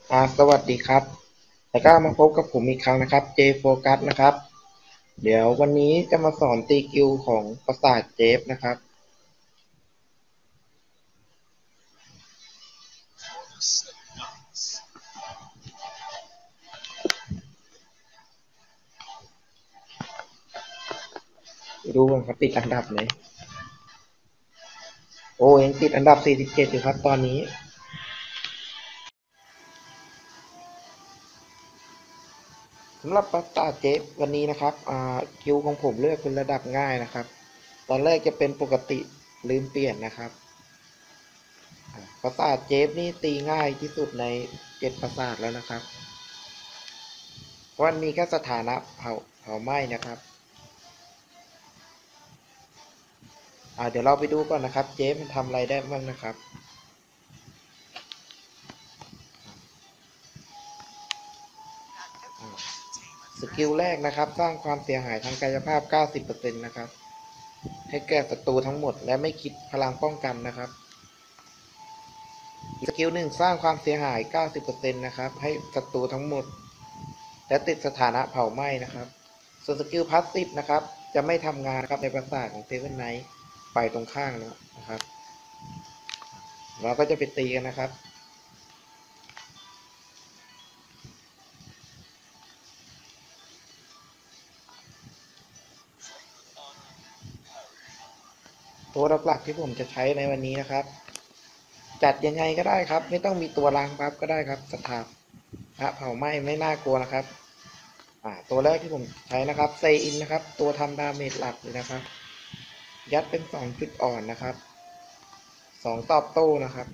สวัสดีครับแล้วก็มาพบกับผมอีกครั้งนะครับ J Focus นะครับเดี๋ยววันนี้จะมาสอนตีกิวของปราสาทเจฟนะครับดูกันครับติดอันดับไหนโอ้ยังติดอันดับ47อยู่ครับตอนนี้สำหรับปราสาทเจฟวันนี้นะครับกิวของผมเลือกเป็นระดับง่ายนะครับตอนแรกจะเป็นปกติลืมเปลี่ยนนะครับปราสาทเจฟนี่ตีง่ายที่สุดใน7ปราสาทแล้วนะครับเพราะมันมีแค่สถานะเผาไหม้นะครับเดี๋ยวเราไปดูก่อนนะครับเจฟมันทำอะไรได้บ้างนะครับสกิลแรกนะครับสร้างความเสียหายทางกายภาพ 90% นะครับให้แก่ศัตรูทั้งหมดและไม่คิดพลังป้องกันนะครับสกิลหนึ่งสร้างความเสียหาย 90% นะครับให้ศัตรูทั้งหมดและติดสถานะเผาไหม้นะครับส่วนสกิลพาสซีฟนะครับจะไม่ทำงานครับในปราสาทของเซเว่นไนท์ไปตรงข้างนะครับเราก็จะไปตีกันนะครับตัวหลักๆที่ผมจะใช้ในวันนี้นะครับจัดยังไงก็ได้ครับไม่ต้องมีตัวล้างบัฟก็ได้ครับสถานะเผาไหม้ไม่น่ากลัวนะครับตัวแรกที่ผมใช้นะครับเซอินนะครับตัวทำดาเมจหลักเลยนะครับยัดเป็น2จุดอ่อนนะครับ2ตอบโต้นะครับ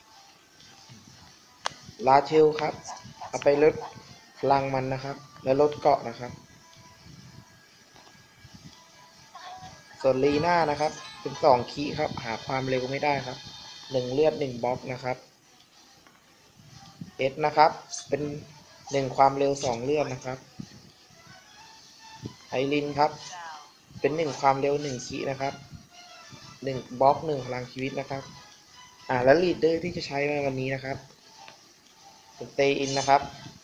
ลาเชลครับเอาไปลดพลังมันนะครับและลดเกาะนะครับส่วนลีน่านะครับเป็น2คีครับหาความเร็วไม่ได้ครับ1เลือด1บล็อกนะครับเอสนะครับเป็น1ความเร็ว2เลือดนะครับไอรินครับเป็น1ความเร็ว1คีนะครับ1บล็อก1พลังชีวิตนะครับแล้วลีดเดอร์ที่จะใช้ในวันนี้นะครับเป็นเตอินนะครับ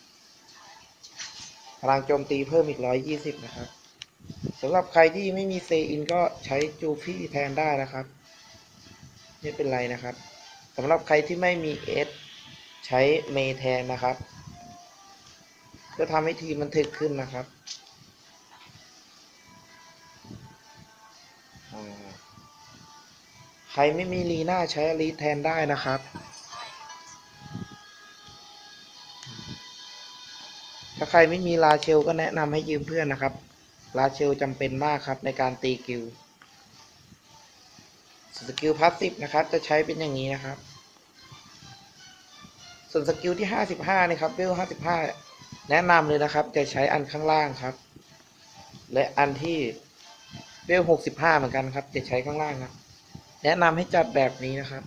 พลังโจมตีเพิ่มอีก120นะครับสำหรับใครที่ไม่มีเซอินก็ใช้จูฟี่แทนได้นะครับไม่เป็นไรนะครับสำหรับใครที่ไม่มีเอสใช้เมแทนนะครับก็ทำให้ทีมมันถึกขึ้นนะครับใครไม่มีลีน่าใช้ลีแทนได้นะครับถ้าใครไม่มีลาเชลก็แนะนำให้ยืมเพื่อนนะครับลาเชลจำเป็นมากครับในการตีกิลสกิลพาสซีฟนะครับจะใช้เป็นอย่างนี้นะครับส่วนสกิลที่55นี่ครับเวล55แนะนำเลยนะครับจะใช้อันข้างล่างครับและอันที่เวล65เหมือนกันครับจะใช้ข้างล่างครับแนะนำให้จัดแบบนี้นะครับ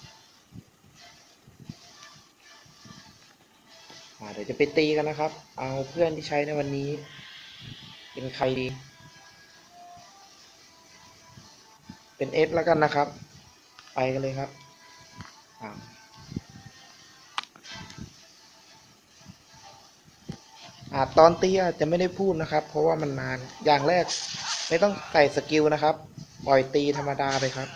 เดี๋ยวจะไปตีกันนะครับเอาเพื่อนที่ใช้ในวันนี้เป็นใครดีเป็นเอสแล้วกันนะครับไปกันเลยครับตอนตีอาจจะไม่ได้พูดนะครับเพราะว่ามันนานอย่างแรกไม่ต้องใส่สกิลนะครับปล่อยตีธรรมดาไปครับ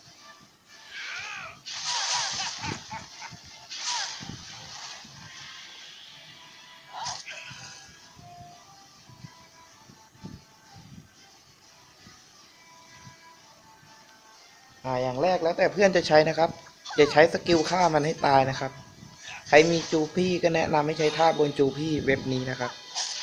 อย่างแรกแล้วแต่เพื่อนจะใช้นะครับอย่าใช้สกิลฆ่ามันให้ตายนะครับใครมีจูพี่ก็แนะนำให้ใช้ท่าบนจูพี่เว็บนี้นะครับ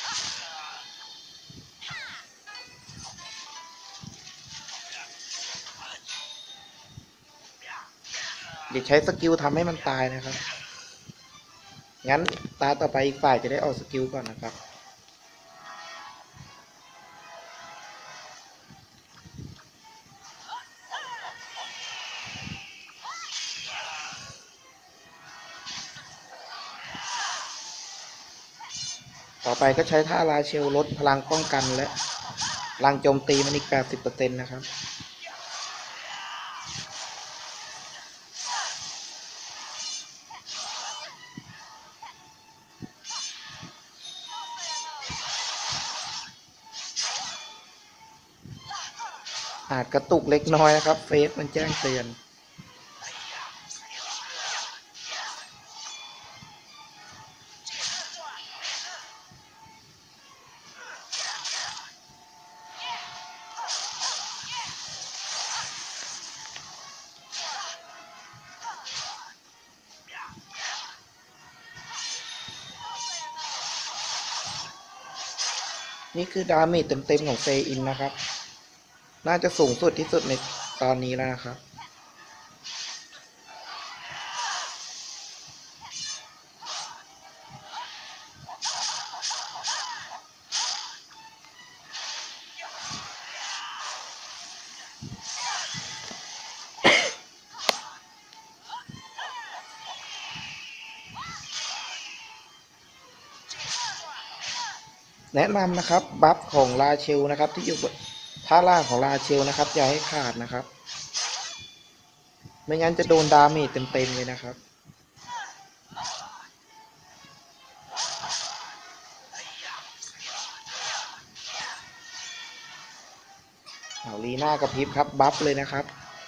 อย่าใช้สกิลทำให้มันตายนะครับงั้นตาต่อไปอีกฝ่ายจะได้ออกสกิลก่อนนะครับต่อไปก็ใช้ท่าราเชลลดพลังป้องกันและพลังโจมตีมันอีก80%นะครับอาจกระตุกเล็กน้อยนะครับเฟซมันแจ้งเตือนนี่คือดาเมจเต็มๆของเฟอินนะครับน่าจะสูงสุดที่สุดในตอนนี้แล้วนะครับแนะนำนะครับบัฟของราเชลนะครับที่อยู่ท่าล่างของราเชลนะครับอย่าให้ขาดนะครับไม่งั้นจะโดนดาเมจเต็มๆเลยนะครับเอาลีน่ากระพริบครับบัฟเลยนะครับ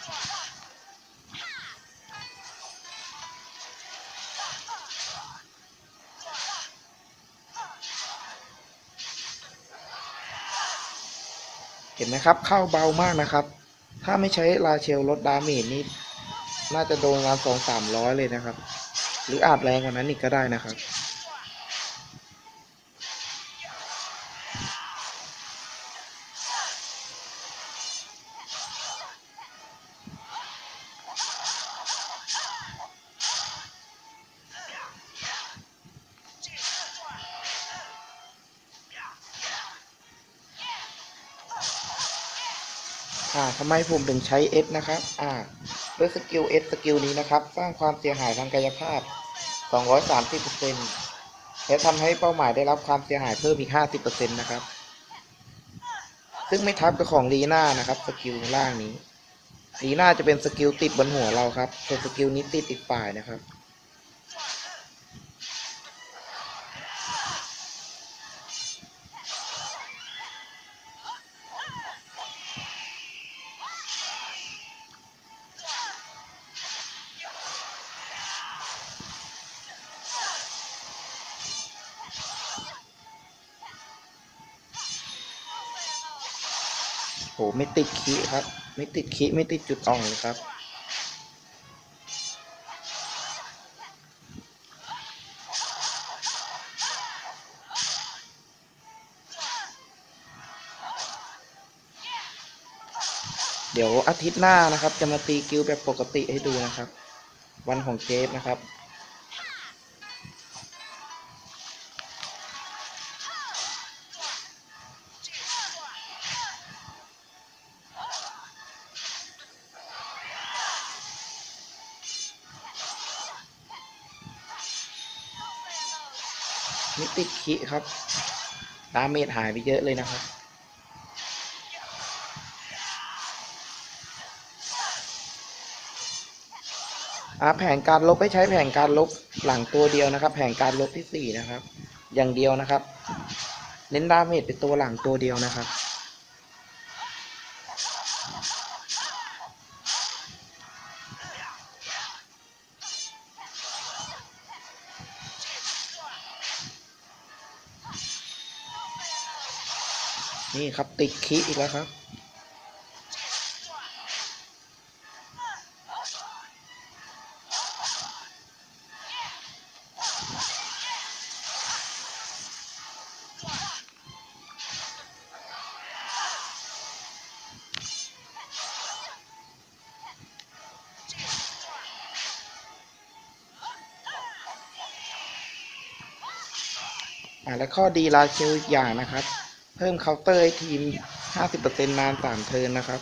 เห็นไหมครับเข้าเบามากนะครับถ้าไม่ใช้ราเชลลดดาเมจนี่น่าจะโดนมา200-300เลยนะครับหรืออาจแรงกว่านั้นอีกก็ได้นะครับทำไมผมถึงใช้ S นะครับด้วยสกิล S สกิลนี้นะครับสร้างความเสียหายทางกายภาพ 230% และทำให้เป้าหมายได้รับความเสียหายเพิ่มอีก 50% นะครับซึ่งไม่ทับกับของลีน่านะครับสกิลล่างนี้ลีน่าจะเป็นสกิลติดบนหัวเราครับส่วนสกิลนี้ติดอีกฝ่ายนะครับโหไม่ติดคีครับไม่ติดคีไม่ติดจุดอ่อนเลยครับเดี๋ยวอาทิตย์หน้านะครับจะมาตีกิลแบบปกติให้ดูนะครับวันของเจฟนะครับไม่ติดคีครับดาเมจหายไปเยอะเลยนะครับแผนการลบให้ใช้แผนการลบหลังตัวเดียวนะครับแผนการลบที่4นะครับอย่างเดียวนะครับเน้นดาเมจเป็นตัวหลังตัวเดียวนะครับนี่ครับติดคีอีกแล้วครับและข้อดีราเชลอีกอย่างนะครับเพิ่มเคาน์เตอร์ให้ทีม 50% นาน3เทิร์นนะครับ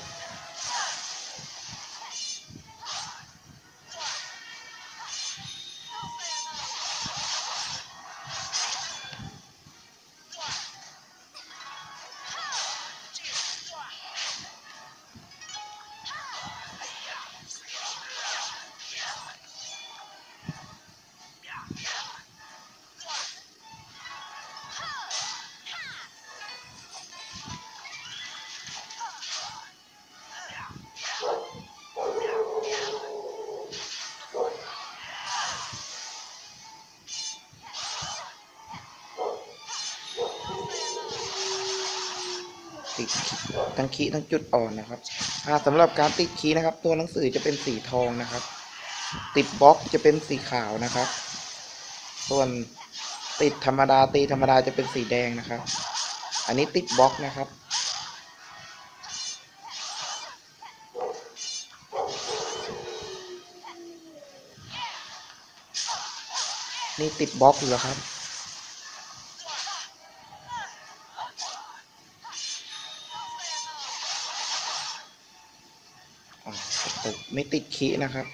ติดทั้งคีย์ทั้งจุดอ่อนนะครับสำหรับการติดคีย์นะครับตัวหนังสือจะเป็นสีทองนะครับติดบล็อกจะเป็นสีขาวนะครับส่วนติดธรรมดาตีธรรมดาจะเป็นสีแดงนะครับอันนี้ติดบล็อกนะครับนี่ติดบล็อกอยู่แล้วครับไม่ติดคีย์นะครับ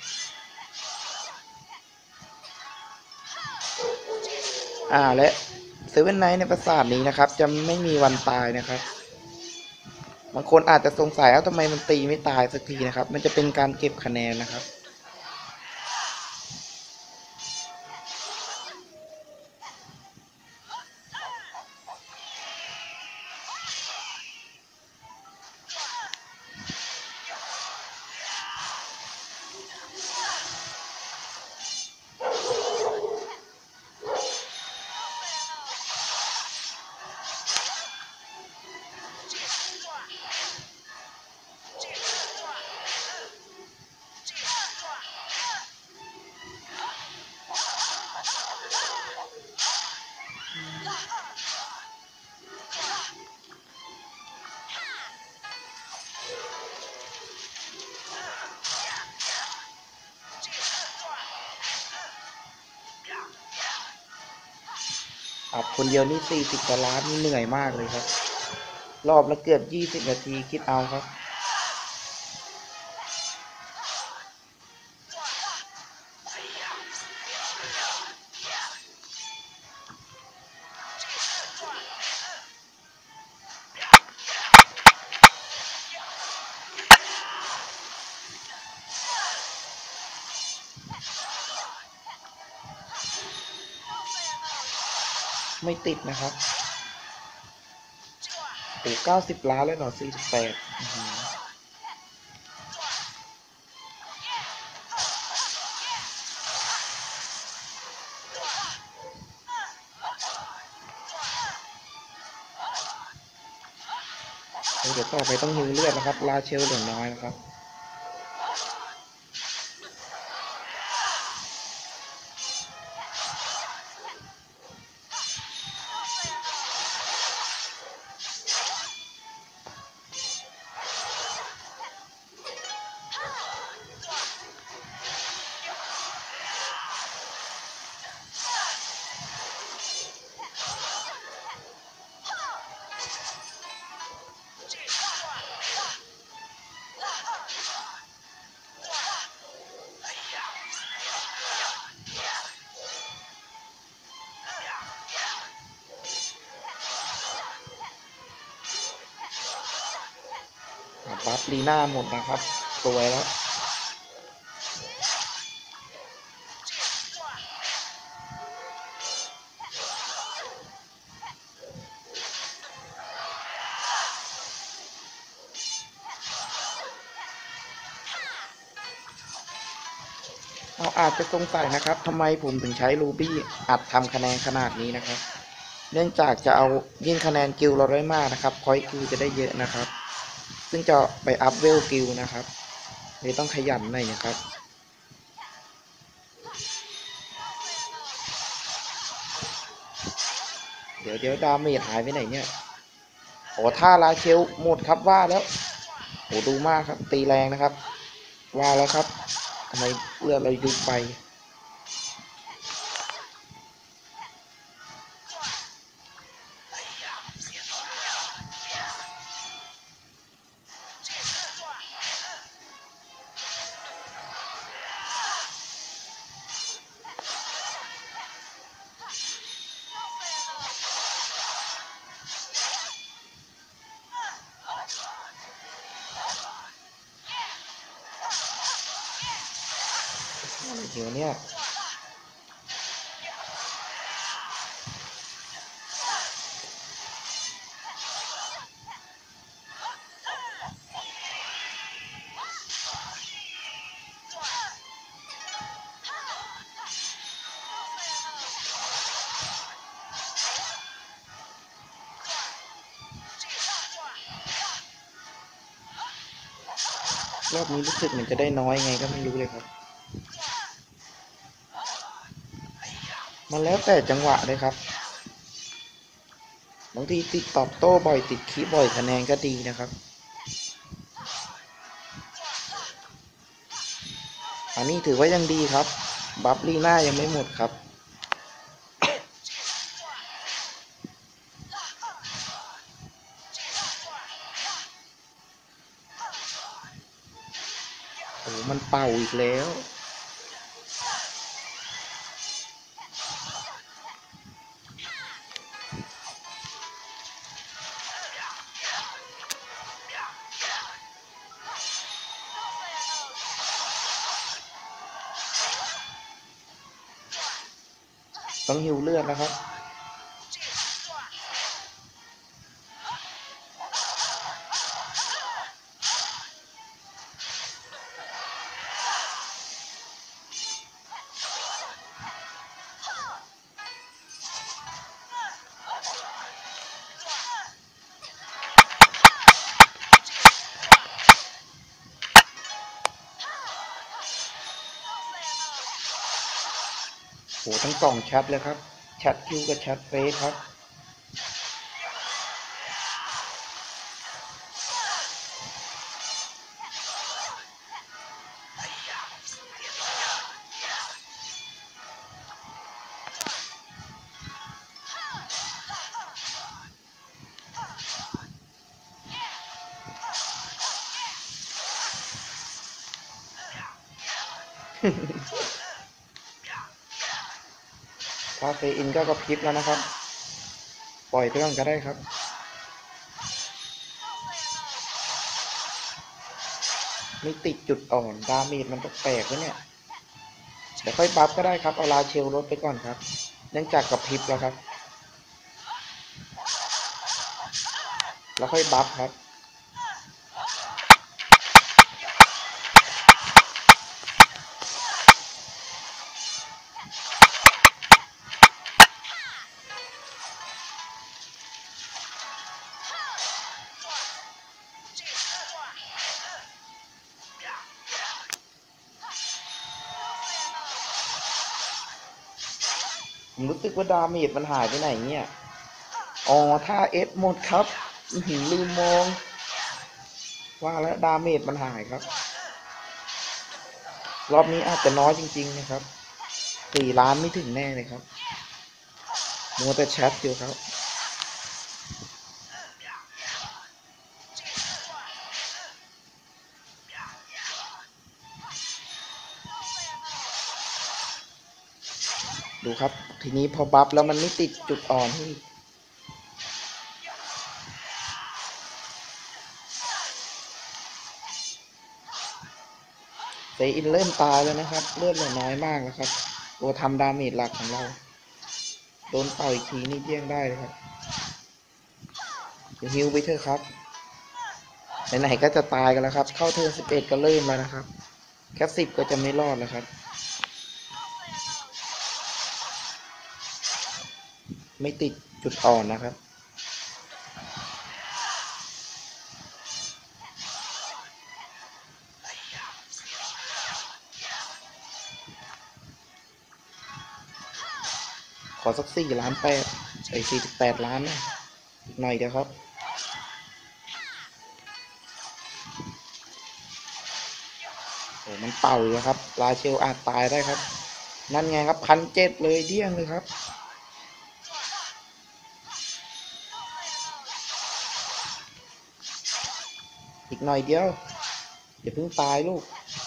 และเซเว่นไนท์ในปราสาทนี้นะครับจะไม่มีวันตายนะครับบางคนอาจจะสงสัยว่าทำไมมันตีไม่ตายสักทีนะครับมันจะเป็นการเก็บคะแนนนะครับคนเดียวนี่40 กว่าล้านนี่เหนื่อยมากเลยครับรอบละเกือบ20 นาทีคิดเอาครับไม่ติดนะครับ90 ล้านเลยเหรอ48เดี๋ยวต่อไปต้องฮิวเลือดนะครับลาเชลเหลือน้อยนะครับบัฟลีน่าหมดนะครับสวยแล้วอาจจะสงสัยนะครับทำไมผมถึงใช้รูบี้อัดทำคะแนนขนาดนี้นะครับเนื่องจากจะเอายิ่งคะแนนกิลเราได้มากนะครับพอยต์กิลจะได้เยอะนะครับซึ่งจะไปอัพเวลกิลนะครับเลยต้องขยันหน่อยนะครับเดี๋ยวดาเมจหายไปไหนเนี่ยท่าลาเชลหมดครับว่าแล้วดูมากครับตีแรงนะครับว่าแล้วครับทำไมเลือดเรายุบไปเดี๋ยวเนี่ยรอบนี้รู้สึกเหมือนจะได้น้อยไงก็ไม่รู้เลยครับมันแล้วแต่จังหวะเลยครับบางทีติดตอบโต้บ่อยติดคีย์บ่อยคะแนนก็ดีนะครับอันนี้ถือว่ายังดีครับบัฟลีน่ายังไม่หมดครับโอ้มันเป่าอีกแล้วต้องหิวเลือดแล้วครับโอ้ทั้งสองแชทเลยครับแชทคิวกับแชทเฟซครับคาเฟอินก็กระพริบแล้วนะครับปล่อยไปก่อนก็ได้ครับไม่ติดจุดอ่อนดาเมจมันแปลกๆแล้วเนี่ยเดี๋ยวค่อยบัฟก็ได้ครับเอาลาเชลลดไปก่อนครับเนื่องจากกระพริบแล้วครับแล้วค่อยบัฟครับผมรู้สึกว่าดาเมจมันหายไปไหนเนี่ยอ๋อถ้าเอสหมดครับลืมมองว่าแล้วดาเมจมันหายครับรอบนี้อาจจะน้อยจริงๆนะครับ4 ล้านไม่ถึงแน่เลยครับมัวแต่แชทอยู่ครับดูครับทีนี้พอบัฟแล้วมันไม่ติดจุดอ่อนที่เซอินเริ่มตายแล้วนะครับเลือดเหลือน้อยมากแล้วครับตัวทำดาเมจหลักของเราโดนเป่าอีกทีนี่เดี้ยงได้เลยครับฮิวไปเถอะครับไหนๆก็จะตายกันแล้วครับเข้าเทิร์น11ก็เริ่มแล้วนะครับแค่10ก็จะไม่รอดแล้วครับไม่ติดจุดอ่อนนะครับขอสัก4 ล้าน 848 ล้านนะอีกหน่อยเดียวครับโอ้มันเป่าอยู่ครับลาเชลอาจตายได้ครับนั่นไงครับ1,700เลยเดี้ยงเลยครับอีกหน่อยเดียวอย่าเพิ่งตายลูก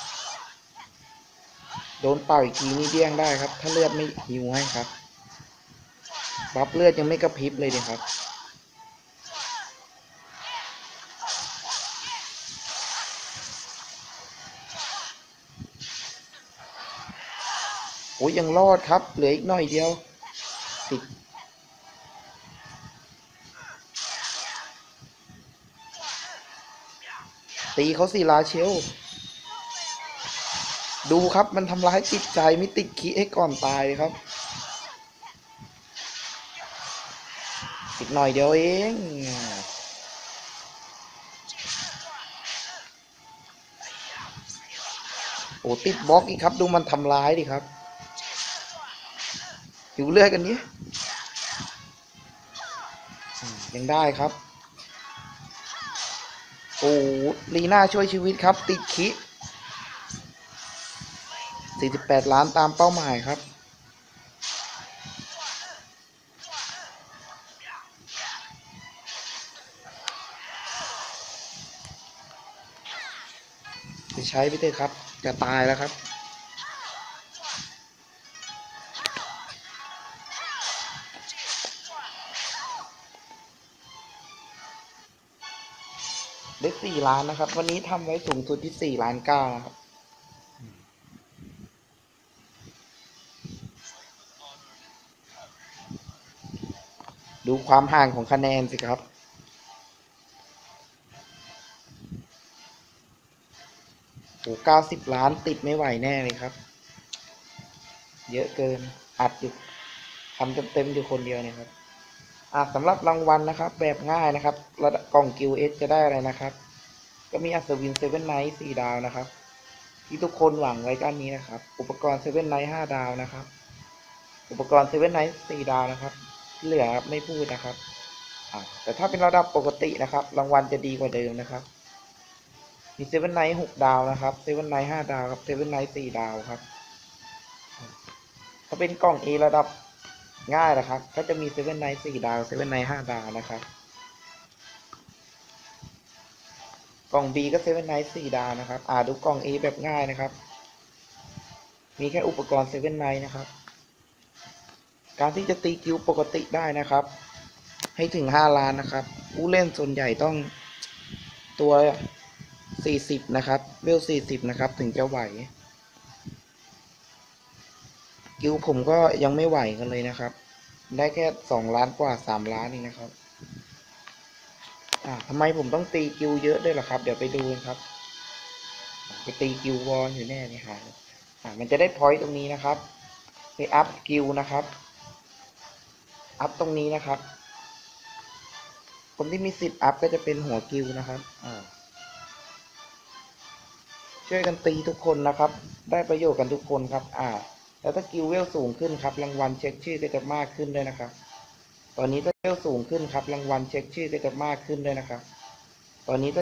โดนเป่าอีกทีนี่เดี้ยงได้ครับถ้าเลือดไม่หิวให้ครับบัฟเลือดยังไม่กระพริบเลยเดียครับโอ้ยยังรอดครับเหลืออีกหน่อยเดียวติดตีเขาสิลาเชลดูครับมันทำร้ายจิตใจไม่ติดคีให้ก่อนตายครับอีกหน่อยเดียวเองอ้ติดบล็อกอีกครับดูมันทำร้ายดิครับหิวเลือดกันนี้ยังได้ครับโอ้ลีน่าช่วยชีวิตครับติดคิ48 ล้านตามเป้าหมายครับไปใช้ไปเถอะครับจะตายแล้วครับได้4 ล้านนะครับวันนี้ทำไว้สูงสุดที่4,900,000นะครับดูความห่างของคะแนนสิครับโอ้90 ล้านติดไม่ไหวแน่เลยครับเยอะเกินอัดอยู่ทำเต็มอยู่คนเดียวเนี่ยครับสำหรับรางวัลนะครับแบบง่ายนะครับระดับกล่องกิลเอสจะได้อะไรนะครับก็มีอัศวินเซเว่นไนท์4 ดาวนะครับที่ทุกคนหวังไว้ก้านนี้นะครับอุปกรณ์เซเว่นไนท์5 ดาวนะครับอุปกรณ์เซเว่นไนท์4 ดาวนะครับที่เหลือไม่พูดนะครับแต่ถ้าเป็นระดับปกตินะครับรางวัลจะดีกว่าเดิมนะครับมีเซเว่นไนท์6 ดาวนะครับเซเว่นไนท์5 ดาวครับเซเว่นไนท์4 ดาวครับถ้าเป็นกล่อง A ระดับง่ายนะครับก็จะมีเซเว่นไนท์4 ดาวเซเว่นไนท์5 ดาวนะครับกล่อง B ก็เซเว่นไนท์4 ดาวนะครับดูกล่อง A แบบง่ายนะครับมีแค่อุปกรณ์เซเว่นไนท์นะครับการที่จะตีคิวปกติได้นะครับให้ถึง5 ล้านนะครับผู้เล่นส่วนใหญ่ต้องตัว40นะครับเวล40นะครับถึงจะไหวคิวผมก็ยังไม่ไหวกันเลยนะครับได้แค่2 ล้านกว่า3 ล้านนี่นะครับทำไมผมต้องตีคิวเยอะด้วยล่ะครับเดี๋ยวไปดูครับไปตีคิววอนอยู่แน่นี่ค่ะมันจะได้พอยต์ตรงนี้นะครับไปอัพคิวนะครับอัพตรงนี้นะครับคนที่มีสิทธิ์อัพก็จะเป็นหัวคิวนะครับช่วยกันตีทุกคนนะครับได้ประโยชน์กันทุกคนครับแล้วถ้ากิลเวลสูงขึ้นครับรางวัลเช็คชื่อก็จะมากขึ้นด้วยนะครับตอนนี้ถ้าเวลสูงขึ้นครับรางวัลเช็คชื่อก็จะมากขึ้นด้วยนะครับตอนนี้